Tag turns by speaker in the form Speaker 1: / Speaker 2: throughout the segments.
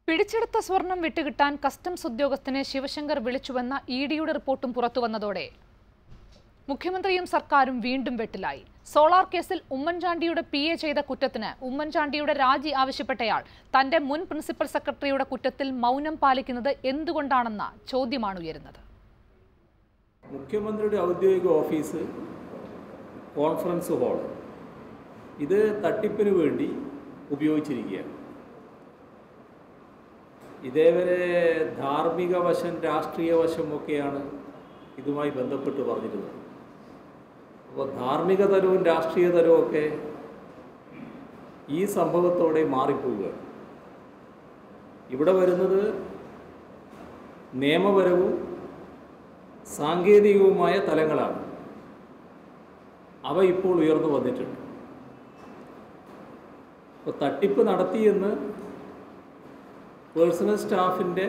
Speaker 1: പിടിച്ചെടുത്ത സ്വർണം വിട്ടുകിട്ടാൻ കസ്റ്റംസ് ഉദ്യോഗസ്ഥനെ ശിവശങ്കർ വിളിച്ചുവെന്ന ഇഡിയുടെ റിപ്പോർട്ടും പുറത്തുവന്നതോടെ മുഖ്യമന്ത്രിയും സർക്കാരും വീണ്ടും വെട്ടിലായി. സോളാർ കേസിൽ ഉമ്മൻചാണ്ടിയുടെ പിഎ ചെയ്ത കുറ്റത്തിന് ഉമ്മൻചാണ്ടിയുടെ രാജി ആവശ്യപ്പെട്ടയാൾ തന്റെ മുൻ പ്രിൻസിപ്പൽ സെക്രട്ടറിയുടെ കുറ്റത്തിൽ മൗനം പാലിക്കുന്നത് എന്തുകൊണ്ടാണെന്ന ചോദ്യമാണ് ഉയരുന്നത്.
Speaker 2: മുഖ്യമന്ത്രിയുടെ ഔദ്യോഗിക ഓഫീസ്, കോൺഫറൻസ് ഹാൾ ഇത് തട്ടിപ്പിന് വേണ്ടി ഉപയോഗിച്ചിരിക്കുകയാണ്. ഇതേവരെ ധാർമ്മിക വശം, രാഷ്ട്രീയ വശമൊക്കെയാണ് ഇതുമായി ബന്ധപ്പെട്ട് പറഞ്ഞിരുന്നത്. അപ്പോൾ ധാർമ്മിക തലവും രാഷ്ട്രീയ തലവും ഒക്കെ ഈ സംഭവത്തോടെ മാറിപ്പോവുകയാണ്. ഇവിടെ വരുന്നത് നിയമപരവും സാങ്കേതികവുമായ തലങ്ങളാണ്. അവ ഇപ്പോൾ ഉയർന്നു വന്നിട്ടുണ്ട്. അപ്പോൾ തട്ടിപ്പ് നടത്തിയെന്ന് പേഴ്സണൽ സ്റ്റാഫിൻ്റെ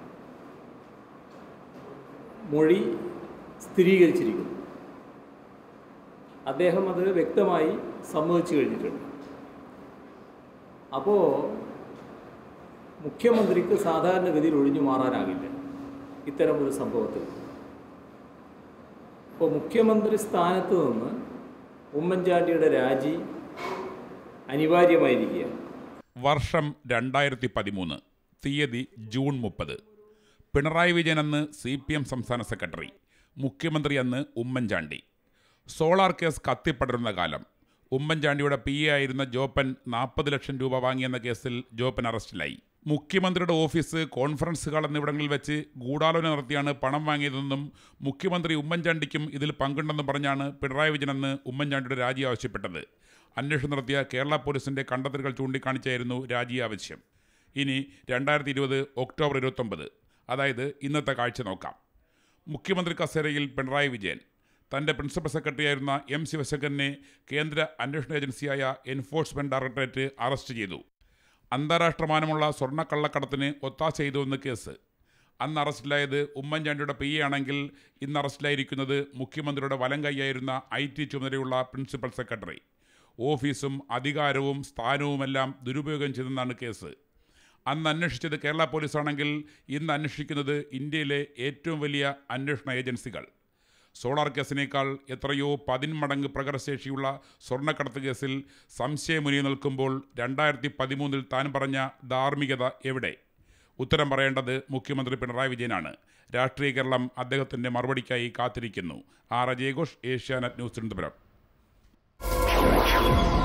Speaker 2: മൊഴി സ്ഥിരീകരിച്ചിരിക്കുന്നു. അദ്ദേഹം അത് വ്യക്തമായി സമ്മതിച്ചു കഴിഞ്ഞിട്ടുണ്ട്. അപ്പോൾ മുഖ്യമന്ത്രിക്ക് സാധാരണഗതിയിൽ ഒഴിഞ്ഞു മാറാനാകില്ല ഇത്തരമൊരു സംഭവത്തിൽ. അപ്പോൾ മുഖ്യമന്ത്രി സ്ഥാനത്ത് നിന്ന് ഉമ്മൻചാണ്ടിയുടെ രാജി അനിവാര്യമായിരിക്കുകയാണ്.
Speaker 3: വർഷം 2013, തീയതി ജൂൺ 30. പിണറായി വിജയൻ അന്ന് CPM സംസ്ഥാന സെക്രട്ടറി, മുഖ്യമന്ത്രി അന്ന് ഉമ്മൻചാണ്ടി. സോളാർ കേസ് കത്തിപ്പടരുന്ന കാലം. ഉമ്മൻചാണ്ടിയുടെ PA ആയിരുന്ന ജോപ്പൻ 40 ലക്ഷം രൂപ വാങ്ങിയെന്ന കേസിൽ ജോപ്പൻ അറസ്റ്റിലായി. മുഖ്യമന്ത്രിയുടെ ഓഫീസ്, കോൺഫറൻസ് ഹാൾ എന്നിവിടങ്ങളിൽ വെച്ച് ഗൂഢാലോചന നടത്തിയാണ് പണം വാങ്ങിയതെന്നും മുഖ്യമന്ത്രി ഉമ്മൻചാണ്ടിക്കും ഇതിൽ പങ്കുണ്ടെന്നും പറഞ്ഞാണ് പിണറായി വിജയൻ അന്ന് ഉമ്മൻചാണ്ടിയുടെ രാജി ആവശ്യപ്പെട്ടത്. അന്വേഷണം നടത്തിയ കേരള പോലീസിൻ്റെ കണ്ടെത്തലുകൾ ചൂണ്ടിക്കാണിച്ചായിരുന്നു രാജി ആവശ്യം. ഇനി 2020 ഒക്ടോബർ 29, അതായത് ഇന്നത്തെ കാഴ്ച നോക്കാം. മുഖ്യമന്ത്രി കസേരയിൽ പിണറായി വിജയൻ തൻ്റെ പ്രിൻസിപ്പൽ സെക്രട്ടറിയായിരുന്ന M. ശിവശങ്കറിനെ കേന്ദ്ര അന്വേഷണ ഏജൻസിയായ എൻഫോഴ്സ്മെൻറ്റ് ഡയറക്ടറേറ്റ് അറസ്റ്റ് ചെയ്തു. അന്താരാഷ്ട്രമാനമുള്ള സ്വർണ്ണക്കള്ളക്കടത്തിന് ഒത്താശ ചെയ്തുവെന്ന് കേസ്. അന്ന് അറസ്റ്റിലായത് ഉമ്മൻചാണ്ടിയുടെ PA ആണെങ്കിൽ ഇന്ന് അറസ്റ്റിലായിരിക്കുന്നത് മുഖ്യമന്ത്രിയുടെ വലം കൈയായിരുന്ന IT ചുമതലയുള്ള പ്രിൻസിപ്പൽ സെക്രട്ടറി. ഓഫീസും അധികാരവും സ്ഥാനവുമെല്ലാം ദുരുപയോഗം ചെയ്തെന്നാണ് കേസ്. അന്ന് അന്വേഷിച്ചത് കേരള പോലീസാണെങ്കിൽ ഇന്ന് അന്വേഷിക്കുന്നത് ഇന്ത്യയിലെ ഏറ്റവും വലിയ അന്വേഷണ ഏജൻസികൾ. സോളാർ കേസിനേക്കാൾ എത്രയോ 10 മടങ്ങ് പ്രകടശേഷിയുള്ള സ്വർണ്ണക്കടത്ത് കേസിൽ സംശയമുനി നിൽക്കുമ്പോൾ 2013 താൻ പറഞ്ഞ ധാർമ്മികത എവിടെ? ഉത്തരം പറയേണ്ടത് മുഖ്യമന്ത്രി പിണറായി വിജയനാണ്. രാഷ്ട്രീയ കേരളം അദ്ദേഹത്തിൻ്റെ മറുപടിക്കായി കാത്തിരിക്കുന്നു. ആർ. അജയഘോഷ്, ഏഷ്യാനെറ്റ് ന്യൂസ്, തിരുവനന്തപുരം.